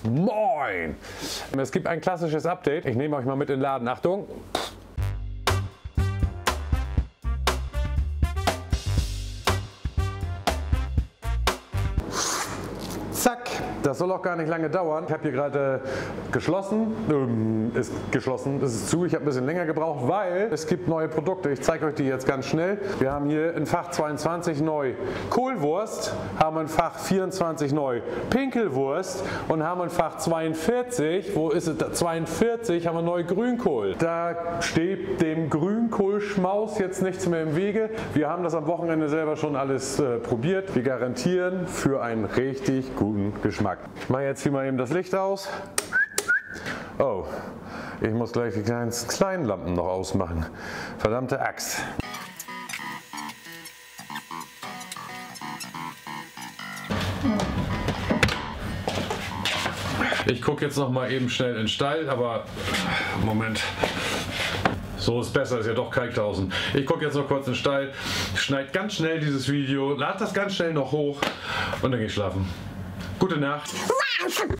Moin! Es gibt ein klassisches Update. Ich nehme euch mal mit in den Laden. Achtung! Zack! Das soll auch gar nicht lange dauern. Ich habe hier gerade geschlossen. Ist geschlossen, es ist zu. Ich habe ein bisschen länger gebraucht, weil es gibt neue Produkte. Ich zeige euch die jetzt ganz schnell. Wir haben hier in Fach 22 neu Kohlwurst, haben in Fach 24 neu Pinkelwurst und haben in Fach 42, wo ist es? 42 haben wir neu Grünkohl. Da steht dem Grünkohlschmaus jetzt nichts mehr im Wege. Wir haben das am Wochenende selber schon alles probiert. Wir garantieren für einen richtig guten Geschmack. Ich mache jetzt hier mal eben das Licht aus. Oh, ich muss gleich die kleinen Lampen noch ausmachen. Verdammte Axt. Ich gucke jetzt noch mal eben schnell in den Stall, aber Moment. So ist besser, ist ja doch Kalkhausen. Ich gucke jetzt noch kurz in den Stall, schneide ganz schnell dieses Video, lade das ganz schnell noch hoch und dann gehe ich schlafen. Gute Nacht.